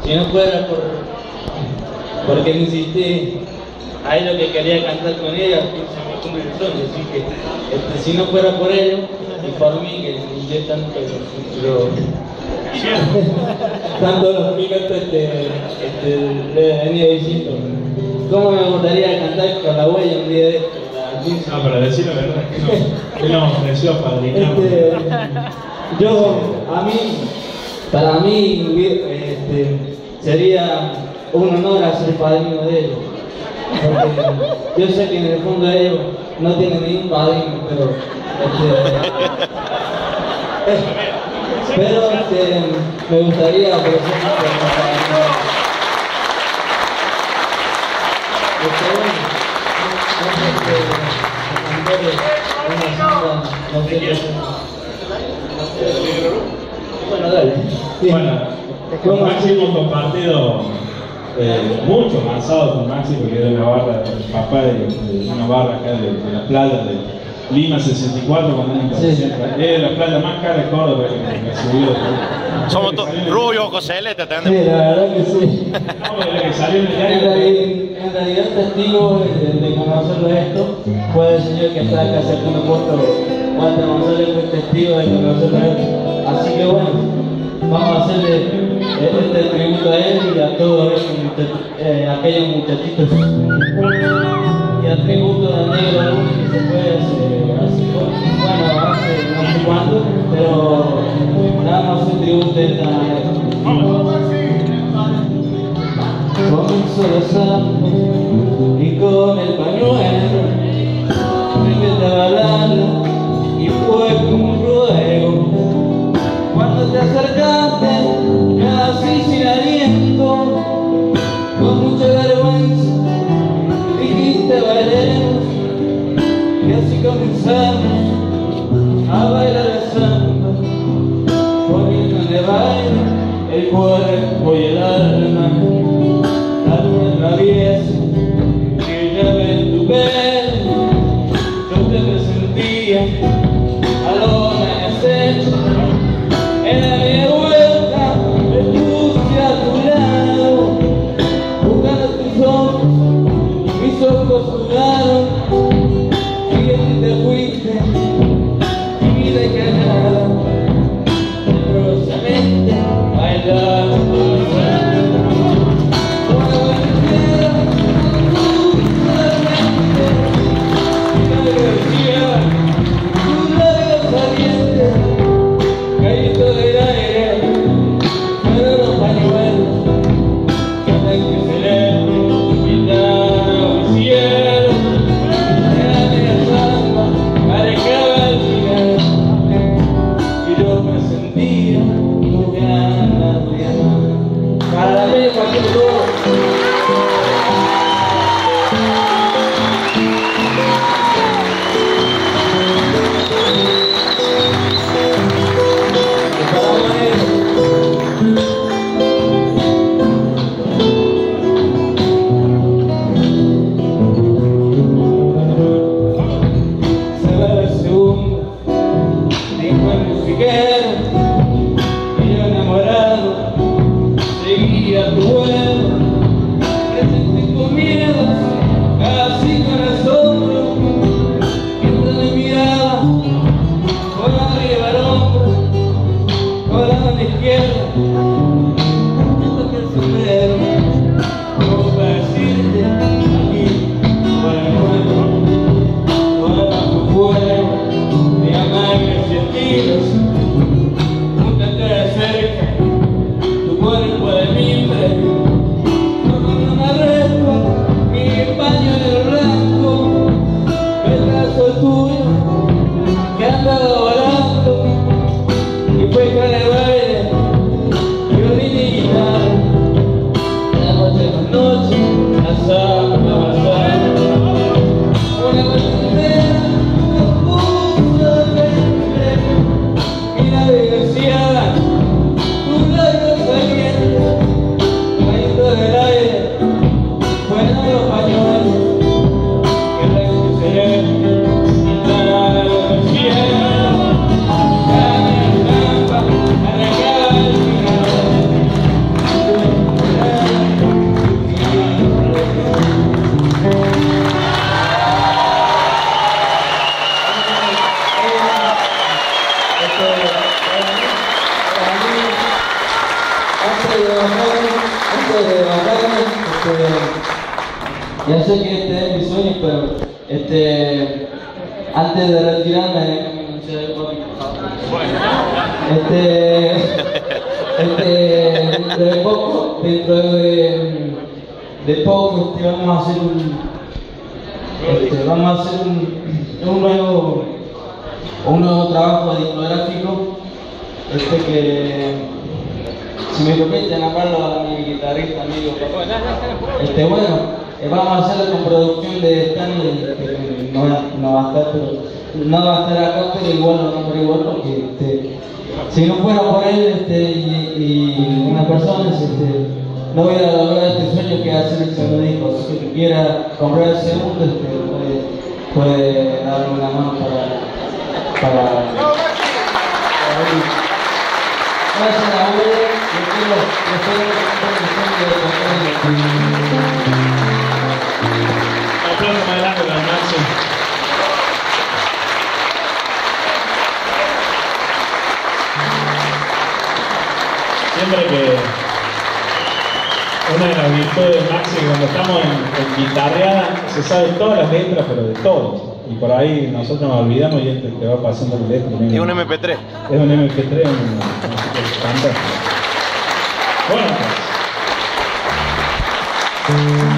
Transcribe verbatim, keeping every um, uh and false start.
Si no fuera por, porque me insistí, ahí lo que quería cantar con ella, se me cumple el sueño, así que este, si no fuera por ello, y por mí, que yo tanto lo, tanto los minutos este, este, le venía diciendo, ¿cómo me gustaría cantar con la huella un día de esto? No, para decir la verdad es que no, él nos ofreció a padrinar. Este, yo, a mí, para mí, este, sería un honor ser padrino de ellos. Porque yo sé que en el fondo ellos no tienen ningún padrino, pero este, pero este, me gustaría ofrecer bueno, dale. Bueno, con Maxi hemos compartido eh, mucho avanzado con Maxi, porque era la barra, el papá de, de una barra acá de, de la playa de Lima sesenta y cuatro, cuando era en es la playa más cara de Córdoba que me subió. Somos rubios, ojos celestes, sí, la verdad que sí. No, de que salió en el En realidad, en realidad el testigo de, de conocerlo esto fue el señor que está acá sacando fotos. Walter González fue testigo de conocerlo esto. Así que bueno, vamos a hacerle este tributo a él y a todos eh, aquellos muchachitos. Y al tributo del negro que se fue hace, hace, bueno, hace no sé cuánto, pero nada más un tributo de esta manera. Comenzó besando y con el pañuelo me metí a balarlo y fue como un ruego. Cuando te acercaste casi sin aliento, con mucha vergüenza dijiste bailemos, y así comenzamos a bailar el samba, poniendo en el baile el cuerpo y el alma. La luna traviesa que llama en tu pelo, yo te presentía al amanecer. En la media vuelta me puse a tu lado, buscando tus ojos, mis ojos sudaron, y así te fuiste, tímida y callada, tenebrosamente bailando. antes de bajarme, antes de bajarme, este, ya sé que este es mi sueño, pero este, antes de retirarme, este, este, dentro de poco, dentro de, de poco, este, vamos a hacer un, este, vamos a hacer un, un nuevo, un nuevo trabajo discográfico, este que, si me permiten llamarlo a mi guitarrista amigo, este, bueno, eh, vamos a hacerlo con producción de Stanley, que no, no va a estar, pero no va a estar acá, pero igual lo nombro igual porque este, si no fuera por él este, y, y una persona, este, no hubiera logrado este sueño que hacer el segundo disco. Así que el que quiera comprar el segundo este, puede, puede darme una mano para, para, para gracias a la abuela, yo quiero ofrecer el sueño de Aplausos más grande para Maxi. Siempre que una de las virtudes de Maxi, cuando estamos en, en guitarreada, se sabe todas las letras, pero de todos. Y por ahí nosotros nos olvidamos y este te va pasando la letra. Es un eme pe tres. Es un eme pe tres, un, un, un, bueno, pues.